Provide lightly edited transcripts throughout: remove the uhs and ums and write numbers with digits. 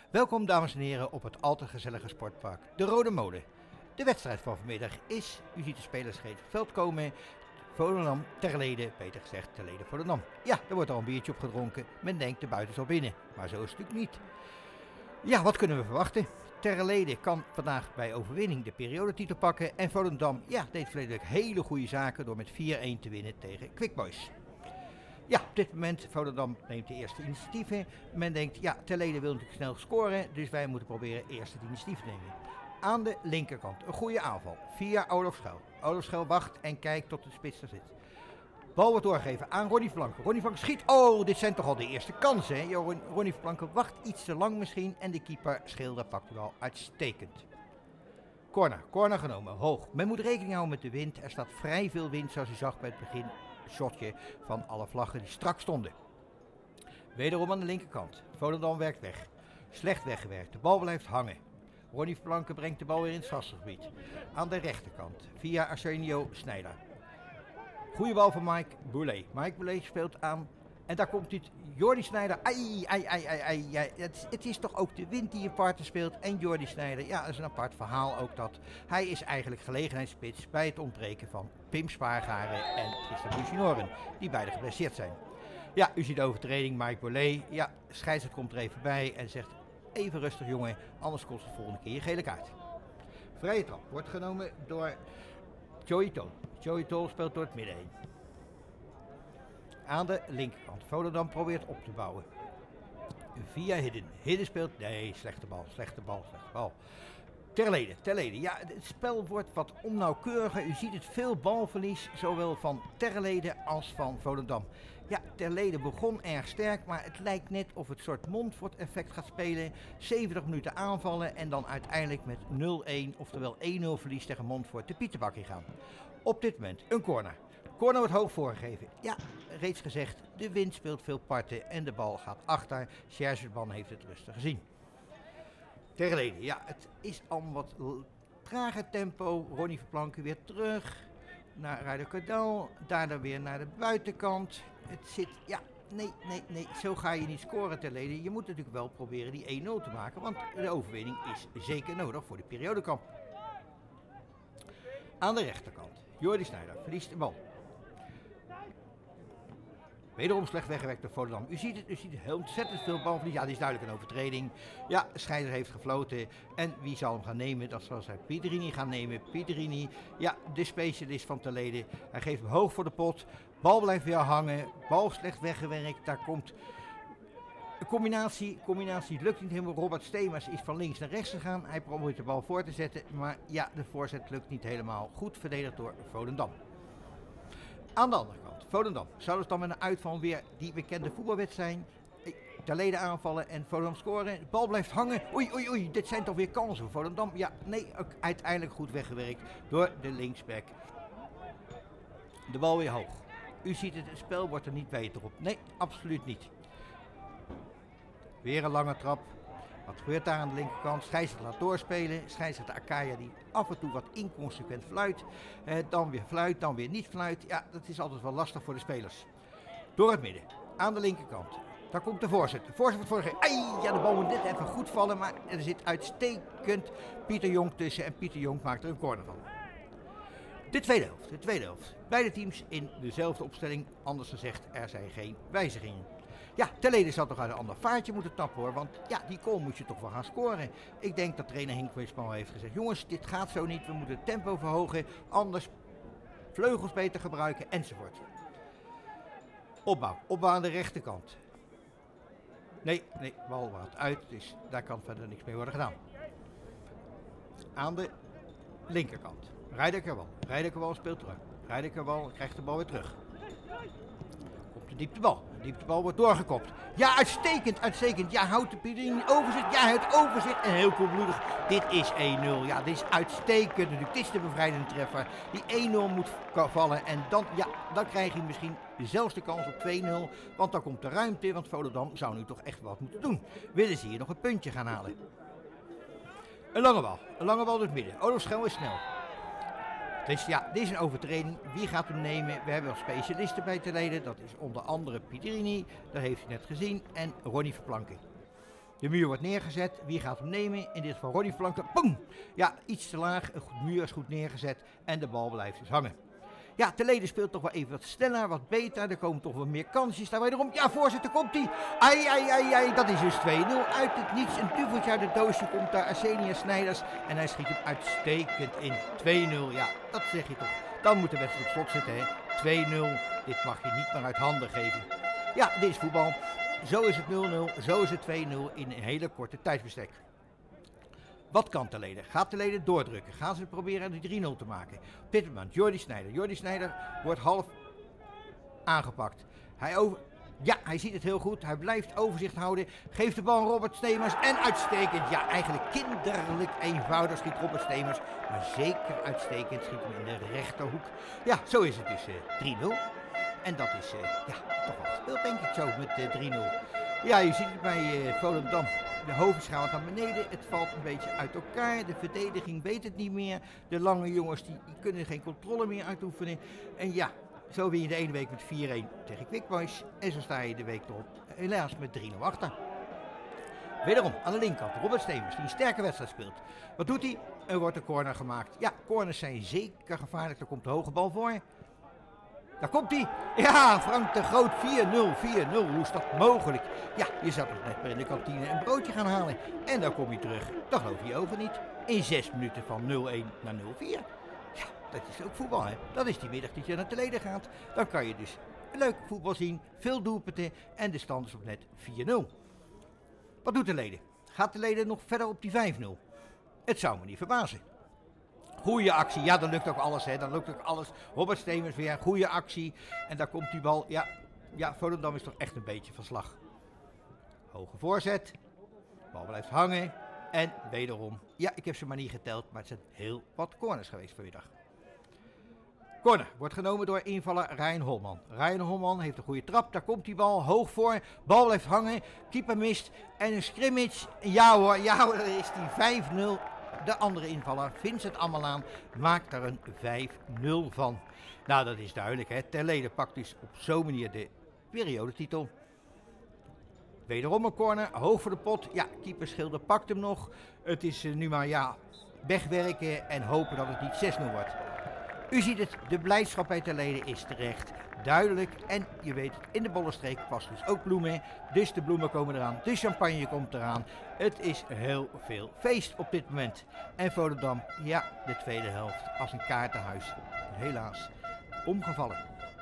Welkom dames en heren op het al te gezellige sportpark De Rode Molen. De wedstrijd van vanmiddag is, u ziet de spelers het veld komen, Volendam Terlede, beter gezegd Terlede Volendam. Ja, er wordt al een biertje op gedronken, men denkt de buiten zal binnen, maar zo is het natuurlijk niet. Ja, wat kunnen we verwachten? Terlede kan vandaag bij overwinning de periodetitel pakken en Volendam deed verleden week hele goede zaken door met 4-1 te winnen tegen Quick Boys. Ja, op dit moment, Volendam neemt de eerste initiatieven. Men denkt, Terlede wil natuurlijk snel scoren, dus wij moeten proberen eerst het initiatief te nemen. Aan de linkerkant, een goede aanval, via Olof Schuil. Olof Schuil wacht en kijkt tot de spits er zit. Bal wordt doorgegeven aan Ronnie Verplanken. Ronnie Verplanken schiet, dit zijn toch al de eerste kansen, hè? Ronnie Verplanken wacht iets te lang misschien en de keeper Schilder pakt de bal uitstekend. Corner genomen, hoog. Men moet rekening houden met de wind, er staat vrij veel wind zoals u zag bij het begin. Shotje van alle vlaggen die strak stonden. Wederom aan de linkerkant. Volendam werkt weg. Slecht weggewerkt. De bal blijft hangen. Ronnie Verplanken brengt de bal weer in het strafgebied. Aan de rechterkant. Via Arsenio Snijder. Goeie bal van Mike Boulet. Mike Boulet speelt aan. En daar komt het Jordi Snijder. Het is toch ook de wind die een partner speelt. En Jordi Snijder, dat is een apart verhaal ook dat. Hij is eigenlijk gelegenheidsspits bij het ontbreken van Pim Spaargaren en Tristan Buchinoren. Die beide geblesseerd zijn. Ja, u ziet de overtreding, Mike Boulet. Ja, scheidsrechter komt er even bij en zegt even rustig jongen. Anders kost het volgende keer je gele kaart. Vrije trap wordt genomen door Joey Tol. Joey Tol speelt door het midden heen. Aan de linkerkant. Volendam probeert op te bouwen. Via Hidden. Hidden speelt. Nee, slechte bal. Terlede. Ja, het spel wordt wat onnauwkeuriger. U ziet het veel balverlies. Zowel van Terlede als van Volendam. Ja, Terlede begon erg sterk. Maar het lijkt net of het soort Montfort effect gaat spelen. 70 minuten aanvallen. En dan uiteindelijk met 0-1. Oftewel 1-0 verlies tegen Montfort de Pieterbak in gaan. Op dit moment een corner. Corner wordt hoog voorgegeven. Ja, reeds gezegd, de wind speelt veel parten en de bal gaat achter. Serge Ban heeft het rustig gezien. Terlede, het is allemaal wat trager tempo. Ronnie Verplanken weer terug naar Ryder Kardal. Daarna weer naar de buitenkant. Het zit, nee, zo ga je niet scoren Terlede. Je moet natuurlijk wel proberen die 1-0 te maken, want de overwinning is zeker nodig voor de periodekamp. Aan de rechterkant, Jordi Snijder verliest de bal. Wederom slecht weggewerkt door Volendam. U ziet het heel ontzettend veel balverlies. Ja, dit is duidelijk een overtreding. Ja, de scheider heeft gefloten. En wie zal hem gaan nemen? Dat zal zij Pietrini gaan nemen. Pietrini, de specialist van Terlede. Hij geeft hem hoog voor de pot. Bal blijft weer hangen. Bal slecht weggewerkt. Daar komt een combinatie lukt niet helemaal. Robert Stemers is van links naar rechts gegaan. Hij probeert de bal voor te zetten. Maar de voorzet lukt niet helemaal. Goed verdedigd door Volendam. Aan de andere kant, Volendam. Zou het dan met een uitval weer die bekende voetbalwedstrijd zijn? Terlede aanvallen en Volendam scoren. De bal blijft hangen. Oei, dit zijn toch weer kansen voor Volendam? Ja, nee, ook uiteindelijk goed weggewerkt door de linksback. De bal weer hoog. U ziet het spel wordt er niet beter op. Nee, absoluut niet. Weer een lange trap. Wat gebeurt daar aan de linkerkant? Scheidsrechter laat doorspelen. Scheidsrechter Akaya die af en toe wat inconsequent fluit. Dan weer fluit, dan weer niet fluit. Ja, dat is altijd wel lastig voor de spelers. Door het midden. Aan de linkerkant. Daar komt de voorzet. De voorzet wordt voorgegeven. De bal moet net even goed vallen. Maar er zit uitstekend Pieter Jong tussen. En Pieter Jong maakt er een corner van. De tweede helft. Beide teams in dezelfde opstelling. Anders gezegd, er zijn geen wijzigingen. Ja, Terlede zou toch uit een ander vaartje moeten tappen hoor. Want die goal moet je toch wel gaan scoren. Ik denk dat trainer Henk Weesman heeft gezegd. Jongens, dit gaat zo niet. We moeten het tempo verhogen. Anders vleugels beter gebruiken enzovoort. Opbouw aan de rechterkant. Nee, bal gaat uit. Dus daar kan verder niks mee worden gedaan. Aan de linkerkant. Ryder Kardal speelt terug. Ryder Kardal krijgt de bal weer terug. Komt de dieptebal. De dieptebal wordt doorgekopt. Ja, uitstekend. Ja, houdt de Pietrini overzit. Ja, het overzit. En heel koelbloedig. Dit is 1-0. Ja, dit is uitstekend. Natuurlijk, dit is de bevrijdende treffer. Die 1-0 moet vallen. En dan krijg je misschien zelfs de kans op 2-0. Want dan komt de ruimte. Want Volendam zou nu toch echt wat moeten doen. Willen ze hier nog een puntje gaan halen. Een lange bal door het midden. Olof Schuil is snel. Dus dit is een overtreding. Wie gaat hem nemen? We hebben nog specialisten bij Terlede. Dat is onder andere Pietrini. Dat heeft u net gezien. En Ronnie Verplanken. De muur wordt neergezet. Wie gaat hem nemen? In dit geval Ronnie Flanken. Boom! Ja, iets te laag. De muur is goed neergezet. En de bal blijft dus hangen. Ja, Terlede speelt toch wel even wat sneller, wat beter. Er komen toch wel meer kansjes. Daar wederom. Ja, voorzitter, komt hij. Ai. Dat is dus 2-0. Uit het niets. Een duveltje uit het doosje komt daar Arsenia Snijders. En hij schiet hem uitstekend in. 2-0. Ja, dat zeg je toch. Dan moet de wedstrijd op slot zitten, hè. 2-0. Dit mag je niet meer uit handen geven. Ja, dit is voetbal. Zo is het 0-0. Zo is het 2-0 in een hele korte tijdsbestek. Wat kan Terlede? Gaat Terlede doordrukken? Gaan ze proberen de 3-0 te maken? Op dit moment Jordi Snijder. Jordi Snijder wordt half aangepakt. Hij ziet het heel goed. Hij blijft overzicht houden. Geeft de bal aan Robert Stemers. En uitstekend. Ja, eigenlijk kinderlijk eenvoudig schiet Robert Stemers. Maar zeker uitstekend schiet hem in de rechterhoek. Ja, zo is het dus 3-0. En dat is toch wel gespeeld, denk ik zo, met 3-0. Ja, je ziet het bij Volendam. De hoofd gaat naar beneden. Het valt een beetje uit elkaar. De verdediging weet het niet meer. De lange jongens die kunnen geen controle meer uitoefenen. En ja, zo win je de ene week met 4-1 tegen Quick Boys. En zo sta je de week erop helaas met 3-0 achter. Wederom aan de linkerkant Robert Stemers die een sterke wedstrijd speelt. Wat doet hij? Er wordt een corner gemaakt. Ja, corners zijn zeker gevaarlijk. Er komt de hoge bal voor. Daar komt hij. Ja, Frank de Groot. 4-0. Hoe is dat mogelijk? Ja, je zou toch net maar in de kantine een broodje gaan halen. En dan kom je terug. Dat geloof je over niet. In 6 minuten van 0-1 naar 0-4. Ja, dat is ook voetbal, hè. Dat is die middag dat je naar Terlede gaat. Dan kan je dus leuk voetbal zien. Veel doelpunten. En de stand is op net 4-0. Wat doet Terlede? Gaat Terlede nog verder op die 5-0? Het zou me niet verbazen. Goeie actie, ja, dan lukt ook alles, hè. Dan lukt ook alles. Robert Stemers weer, een goede actie. En daar komt die bal. Ja, Volendam is toch echt een beetje van slag. Hoge voorzet. Bal blijft hangen. En wederom, ja, ik heb ze maar niet geteld, maar het zijn heel wat corners geweest vanmiddag. Corner wordt genomen door invaller Ryan Holman. Ryan Holman heeft een goede trap, daar komt die bal hoog voor. Bal blijft hangen, keeper mist en een scrimmage. Ja hoor, daar is die 5-0. De andere invaller, Vincent Ammelaan, maakt er een 5-0 van. Nou, dat is duidelijk, hè. Terlede pakt dus op zo'n manier de periodetitel. Wederom een corner, hoog voor de pot. Ja, keeper Schilder pakt hem nog. Het is nu maar wegwerken en hopen dat het niet 6-0 wordt. U ziet het, de blijdschap bij Terlede is terecht. Duidelijk en je weet het, in de Bollenstreek past dus ook bloemen. Dus de bloemen komen eraan, de champagne komt eraan. Het is heel veel feest op dit moment. En Volendam, ja, de tweede helft als een kaartenhuis. Helaas, omgevallen.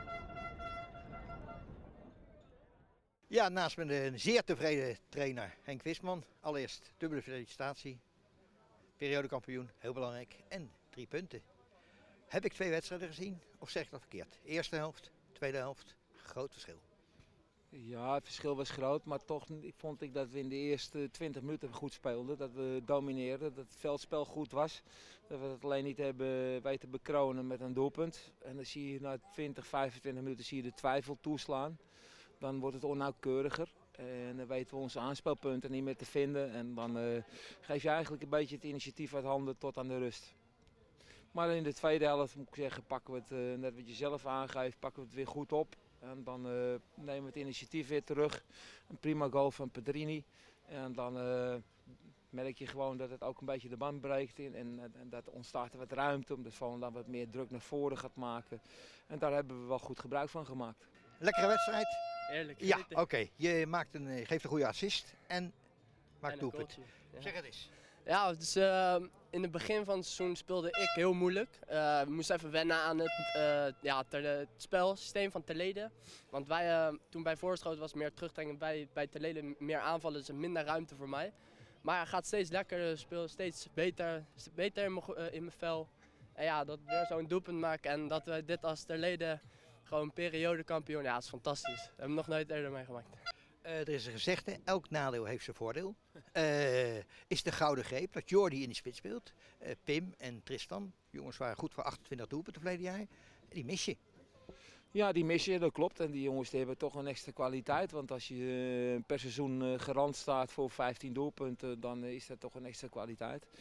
Ja, naast me een zeer tevreden trainer Henk Wisman. Allereerst dubbele felicitatie. Periodekampioen, heel belangrijk. En 3 punten. Heb ik 2 wedstrijden gezien of zeg ik dat verkeerd? Eerste helft, tweede helft, groot verschil. Ja, het verschil was groot, maar toch vond ik dat we in de eerste 20 minuten goed speelden. Dat we domineerden, dat het veldspel goed was. Dat we het alleen niet hebben weten bekronen met een doelpunt. En dan zie je na 20, 25 minuten zie je de twijfel toeslaan. Dan wordt het onnauwkeuriger. En dan weten we onze aanspelpunten niet meer te vinden. En dan geef je eigenlijk een beetje het initiatief uit handen tot aan de rust. Maar in de tweede helft moet ik zeggen, pakken we het, net wat je zelf aangeeft, pakken we het weer goed op. En dan nemen we het initiatief weer terug. Een prima goal van Pedrini. En dan merk je gewoon dat het ook een beetje de band breekt. En dat ontstaat er wat ruimte, omdat Volendam wat meer druk naar voren gaat maken. En daar hebben we wel goed gebruik van gemaakt. Lekkere wedstrijd? Eerlijk. Ja, oké. Je geeft een goede assist en maakt doelpunt. Ja. Zeg het eens. Ja, dus in het begin van het seizoen speelde ik heel moeilijk. We moesten even wennen aan het spelsysteem van Terlede. Want toen bij voorschoten was meer terugtrekken bij Terlede, meer aanvallen, dus minder ruimte voor mij. Maar hij gaat steeds lekkerder, speel steeds beter in mijn vel. En ja, dat we weer zo'n doelpunt maken en dat we dit als Terlede gewoon periodekampioen, ja, dat is fantastisch. Dat hebben we nog nooit eerder meegemaakt. Er is een gezegde, elk nadeel heeft zijn voordeel. Is de gouden greep dat Jordi in de spits speelt. Pim en Tristan, jongens waren goed voor 28 doelpunten verleden jaar. Die mis je. Ja, die mis je, dat klopt. En die jongens die hebben toch een extra kwaliteit. Want als je per seizoen garant staat voor 15 doelpunten, dan is dat toch een extra kwaliteit.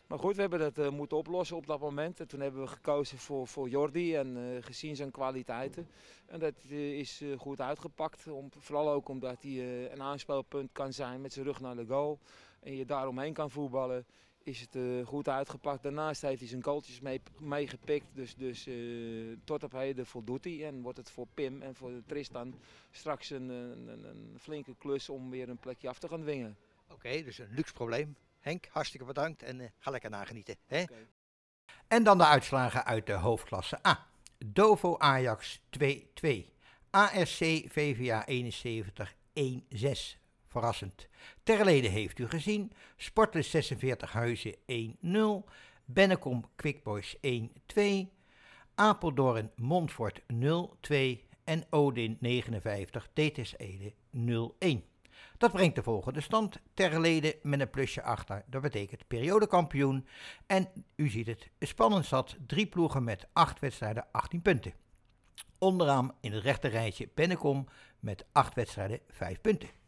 Maar goed, we hebben dat moeten oplossen op dat moment. En toen hebben we gekozen voor Jordi en gezien zijn kwaliteiten. En dat is goed uitgepakt. Vooral ook omdat hij een aanspeelpunt kan zijn met zijn rug naar de goal. En je daaromheen kan voetballen. Is het goed uitgepakt. Daarnaast heeft hij zijn goaltjes meegepikt. Dus tot op heden voldoet hij. En wordt het voor Pim en voor Tristan straks een flinke klus om weer een plekje af te gaan dwingen. Oké, dus een luxe probleem. Henk, hartstikke bedankt en ga lekker nagenieten. Hè? Okay. En dan de uitslagen uit de hoofdklasse A. Dovo Ajax 2-2. ARC VVA 71 1-6. Verrassend. Terlede heeft u gezien. Sportlust 46 Huizen 1-0. Bennekom Quickboys 1-2. Apeldoorn Montfort 0-2. En Odin 59 TTS Ede 0-1. Dat brengt de volgende stand. Terlede met een plusje achter. Dat betekent periodekampioen. En u ziet het, spannend zat. 3 ploegen met 8 wedstrijden, 18 punten. Onderaan in het rechter rijtje Bennekom met 8 wedstrijden, 5 punten.